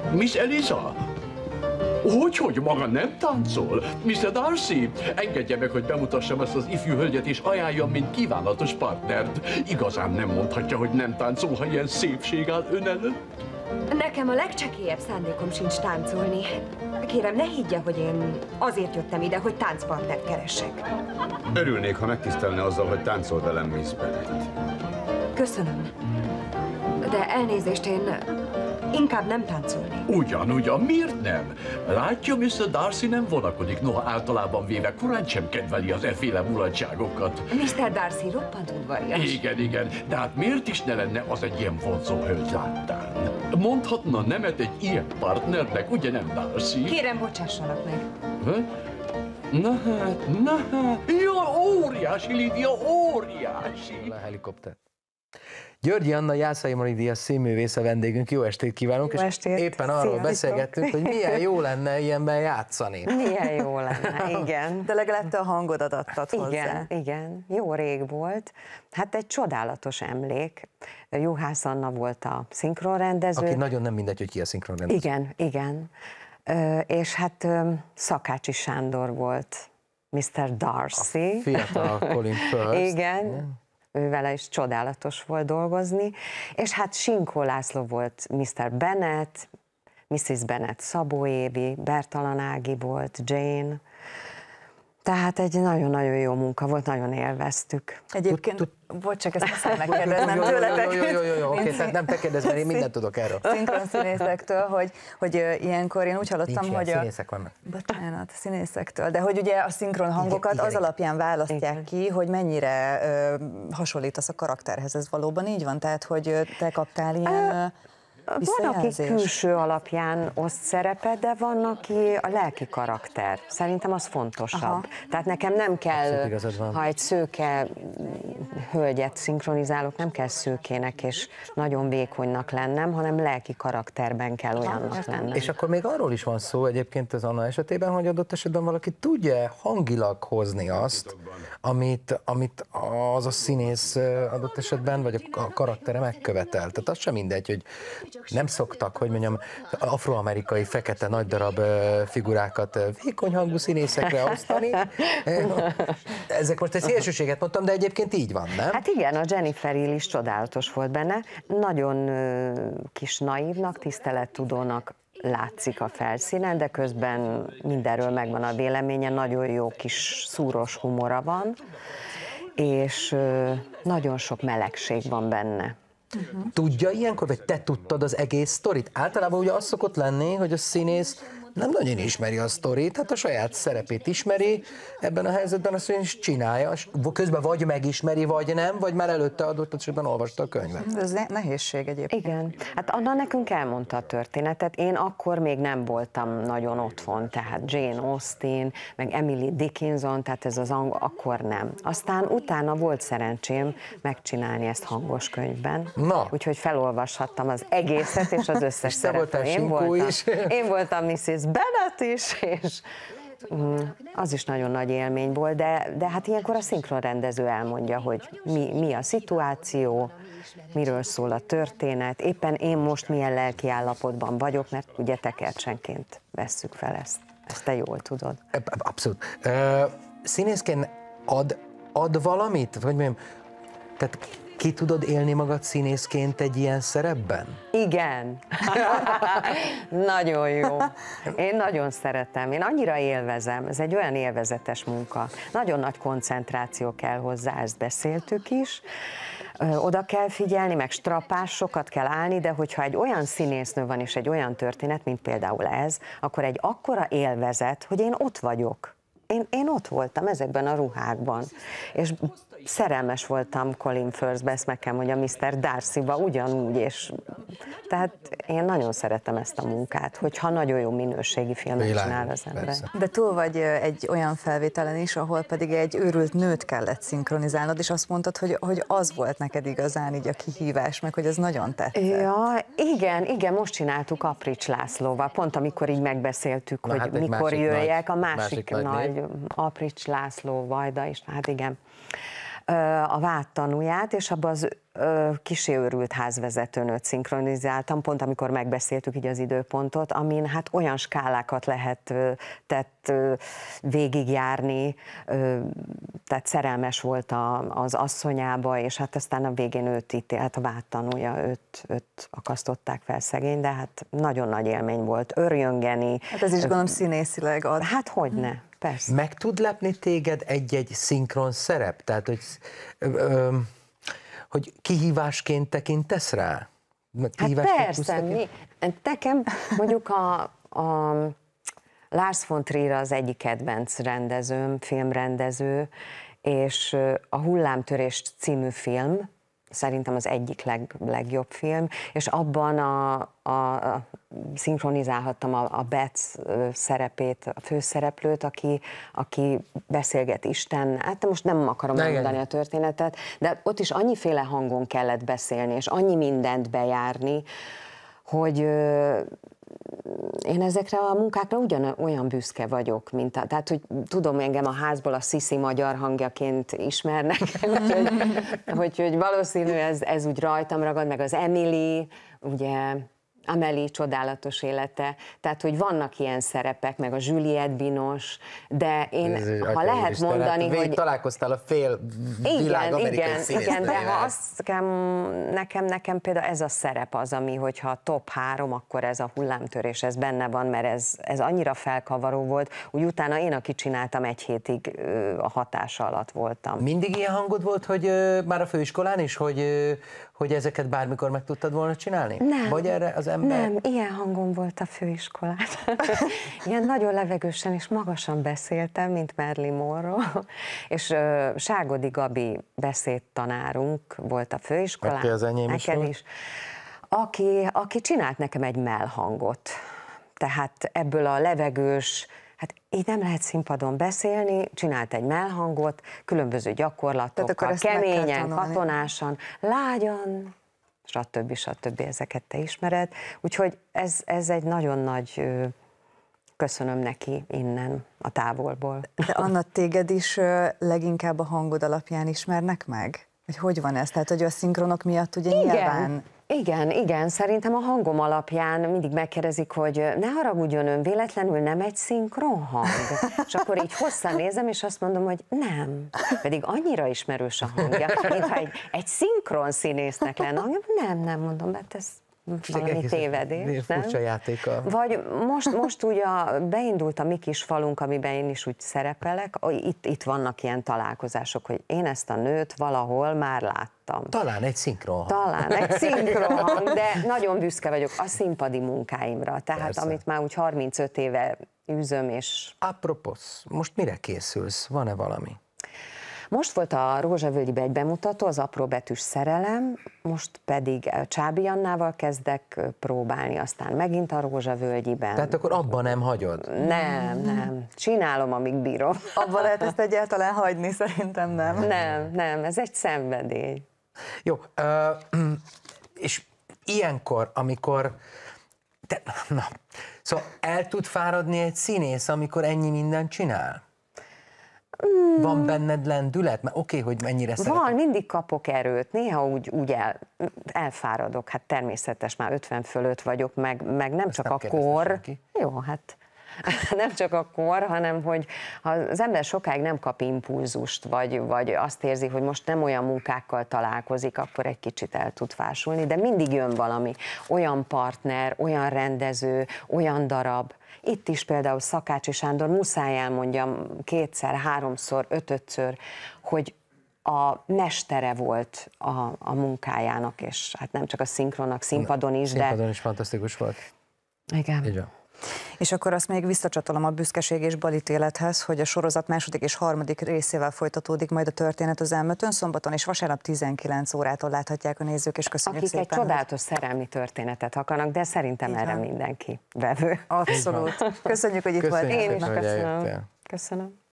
Miss Eliza? Hogy maga nem táncol? Mr. Darcy, engedje meg, hogy bemutassam ezt az ifjú hölgyet, és ajánljam, mint kívánatos partnert. Igazán nem mondhatja, hogy nem táncol, ha ilyen szépség áll ön előtt. Nekem a legcsekélyebb szándékom sincs táncolni. Kérem, ne higgye, hogy én azért jöttem ide, hogy táncpartnert keressek. Örülnék, ha megtisztelne azzal, hogy táncol velem, Miss Bennet. Köszönöm. De elnézést, én inkább nem táncolnék. Ugyan, miért nem? Látja, Mr. Darcy nem vonakodik, noha általában véve korán sem kedveli az efféle mulatságokat. Mr. Darcy roppant udvarias. Igen, de hát miért is ne lenne az egy ilyen vonzó hölgy láttán? Mondhatna nemet egy ilyen partnernek, ugye nem, Darcy? Kérem, bocsássanak meg. Na hát, jó, óriási, Lídia, óriási! A helikopter. Györgyi Anna Jászai Mari-díjas színművész a vendégünk, jó estét kívánunk, Jó estét. és éppen arról beszélgettünk, hogy milyen jó lenne ilyenben játszani. Milyen jó lenne, igen. De legalább te a hangodat adtad hozzá. Igen, jó rég volt. Hát egy csodálatos emlék. Juhász Anna volt a szinkronrendező. Aki nagyon nem mindegy, hogy ki a szinkronrendező. Igen. És hát Szakácsi Sándor volt Mr. Darcy. A fiatal Colin Firth. Igen. Ővele is csodálatos volt dolgozni, és hát Sinkó László volt Mr. Bennet, Mrs. Bennet Szabó Évi, Bertalan Ági volt, Jane, tehát egy nagyon-nagyon jó munka volt, nagyon élveztük. Egyébként, bocs, csak ezt muszáj megkérdeznem tőletek. Jó, oké, tehát nem te kérdezz, mert én mindent tudok erről. Szinkronszínészektől, hogy ilyenkor én úgy hallottam, hogy színészek vannak. Bocsánat, színészektől, de hogy ugye a szinkron hangokat az alapján választják ki, hogy mennyire hasonlítasz a karakterhez. Ez valóban így van? Tehát, hogy te kaptál ilyen Van, aki külső alapján oszt szerepet, de van, aki a lelki karakter. Szerintem az fontosabb. Aha. Tehát nekem nem kell, ha egy szőke hölgyet szinkronizálok, nem kell szőkének és nagyon vékonynak lennem, hanem lelki karakterben kell olyannak lennem. És akkor még arról is van szó egyébként az Anna esetében, hogy adott esetben valaki tudja hangilag hozni azt, amit az a színész adott esetben, vagy a karaktere megkövetel. Tehát az sem mindegy, hogy nem szoktak, hogy mondjam, afroamerikai fekete nagy darab figurákat vékony hangú színészekre osztani. Ezek most egy szélsőséget mondtam, de egyébként így van, nem? Hát igen, a Jennifer Hill is csodálatos volt benne. Nagyon kis naívnak, tisztelettudónak látszik a felszínen, de közben mindenről megvan a véleménye, nagyon jó kis szúros humora és nagyon sok melegség van benne. Tudja ilyenkor, vagy te tudtad az egész sztorit? Általában ugye az szokott lenni, hogy a színész nem nagyon ismeri a sztorit, hát a saját szerepét ismeri, ebben a helyzetben azt mondja, és csinálja, közben vagy megismeri, vagy nem, vagy már előtte adott esetben olvasta a könyvet. Ez nehézség egyébként. Igen, hát Anna nekünk elmondta a történetet, én akkor még nem voltam nagyon otthon, tehát Jane Austen, meg Emily Dickinson, tehát ez az akkor nem. Aztán utána volt szerencsém megcsinálni ezt hangos könyvben, úgyhogy felolvashattam az egészet, és az összes szerepet. Én voltam Mrs. Bennet is, és az is nagyon nagy élmény volt, de hát ilyenkor a szinkronrendező elmondja, hogy mi a szituáció, miről szól a történet, éppen én most milyen lelki állapotban vagyok, mert ugye tekercsenként vesszük fel ezt. Ezt te jól tudod. Abszolút. Színészként ad valamit? Vagy mondjam, tehát ki tudod élni magad színészként egy ilyen szerepben? Igen. Nagyon jó. Én nagyon szeretem. Én annyira élvezem. Ez egy olyan élvezetes munka. Nagyon nagy koncentráció kell hozzá, ezt beszéltük is. Oda kell figyelni, meg strapásokat kell állni, de hogyha egy olyan színésznő van és egy olyan történet, mint például ez, akkor egy akkora élvezet, hogy én ott vagyok. Én ott voltam ezekben a ruhákban, és szerelmes voltam Colin Firthbe, ezt meg kell mondjam, Mr. Darcyba ugyanúgy, és tehát én nagyon szeretem ezt a munkát, hogyha nagyon jó minőségi filmet csinál az ember. De túl vagy egy olyan felvételen is, ahol pedig egy őrült nőt kellett szinkronizálnod, és azt mondtad, hogy az volt neked igazán így a kihívás, meg hogy ez nagyon tetszett. Ja, igen, most csináltuk Aprics Lászlóval, pont amikor így megbeszéltük, hogy hát mikor jöjjek, a másik nagy Aprics László, Vajda is, hát igen. a Vád tanúját, és abban az Kissé őrült házvezetőnőt szinkronizáltam, pont amikor megbeszéltük így az időpontot, amin hát olyan skálákat lehetett végigjárni, tehát szerelmes volt az asszonyába, és hát aztán a végén őt ítélt, a Vád tanúja, őt akasztották fel szegény, de hát nagyon nagy élmény volt, örjöngeni. Hát ez is gondolom színészileg ad. Hát hogyne, persze. Meg tud lepni téged egy-egy szinkron szerep? Tehát, hogy kihívásként tekintesz rá? Hát persze, nekem mondjuk a Lars von Trier az egyik kedvenc rendezőm, filmrendező, és a Hullámtörés című film, szerintem az egyik legjobb film, és abban szinkronizálhattam a Betz szerepét, a főszereplőt, aki beszélget Isten, hát most nem akarom elmondani a történetet, de ott is annyiféle hangon kellett beszélni, és annyi mindent bejárni, hogy én ezekre a munkákra olyan büszke vagyok, tehát, hogy tudom, engem a házból a Sziszi magyar hangjaként ismernek, hogy valószínű ez úgy rajtam ragad, meg az Emily, ugye, Amélie csodálatos élete, tehát, hogy vannak ilyen szerepek, meg a Juliette Binoche, de én, ha lehet mondani, hogy... találkoztál a fél világ amerikai igen, de ha azt kell, nekem például ez a szerep az, ami, hogyha top 3, akkor ez a Hullámtörés, ez benne van, mert ez annyira felkavaró volt, úgy utána én, aki csináltam, 1 hétig a hatása alatt voltam. Mindig ilyen hangod volt, hogy már a főiskolán is, hogy ezeket bármikor meg tudtad volna csinálni? Nem. Vagy erre az ember... Nem, ilyen hangom volt a főiskolán. Ilyen nagyon levegősen és magasan beszéltem, mint Marilyn Monroe. És Ságodi Gabi beszédtanárunk volt a főiskolán. Aki az enyém is volt. Aki csinált nekem egy mellhangot. Tehát ebből a levegős, hát így nem lehet színpadon beszélni, csinált egy mellhangot, különböző gyakorlatokkal, keményen, katonásan, lágyan, stb. Ezeket te ismered. Úgyhogy ez egy nagyon nagy köszönöm neki innen, a távolból. De Anna, téged is leginkább a hangod alapján ismernek meg? Hogy van ez? Tehát, hogy a szinkronok miatt ugye nyilván... Igen, szerintem a hangom alapján mindig megkérdezik, hogy ne haragudjon, ön véletlenül nem egy szinkron hang? És akkor így hosszan nézem, és azt mondom, hogy nem. Pedig annyira ismerős a hangja, mintha egy szinkron színésznek lenne hangja. Nem, mondom, mert ez valami tévedés, nem? Furcsa játéka. Vagy most úgy beindult a mi kis falunk, amiben én is úgy szerepelek, itt vannak ilyen találkozások, hogy én ezt a nőt valahol már láttam. Talán egy szinkron hang, de nagyon büszke vagyok a színpadi munkáimra, tehát persze. Amit már úgy 35 éve űzöm, és... Apropos, most mire készülsz? Van-e valami? Most volt a Rózsavölgyben egy bemutató, az Apróbetűs szerelem, most pedig Csábi Annával kezdek próbálni, aztán megint a Rózsavölgyiben. Tehát akkor abban nem hagyod? Nem. Csinálom, amíg bírom. Abban lehet ezt egyáltalán hagyni, szerintem nem. Nem, ez egy szenvedély. Jó, és ilyenkor, amikor... Szóval el tud fáradni egy színész, amikor ennyi mindent csinál? Van benned lendület? Mert oké, hogy mennyire szeretem. Van, mindig kapok erőt, néha úgy elfáradok, hát természetes, már 50 fölött vagyok, meg nem csak a kor. Jó, hát nem csak a kor, hanem hogy ha az ember sokáig nem kap impulzust, vagy azt érzi, hogy most nem olyan munkákkal találkozik, akkor egy kicsit el tud fásulni, de mindig jön valami, olyan partner, olyan rendező, olyan darab. Itt is például Szakácsi Sándor, muszáj elmondjam 2-szer, 3-szor, 5-ször, hogy a mestere volt a munkájának, és hát nem csak a szinkronnak, színpadon is, Színpadon is fantasztikus volt. Igen. Így van. És akkor azt még visszacsatolom a Büszkeség és balítélethez, hogy a sorozat második és harmadik részével folytatódik majd a történet az Elmötön, szombaton és vasárnap 19 órától láthatják a nézők, és köszönjük akik szépen. Akik egy csodálatos szerelmi történetet akarnak, de szerintem erre mindenki vevő. Abszolút. Köszönjük, hogy itt voltál. Én is köszönöm. Köszönöm.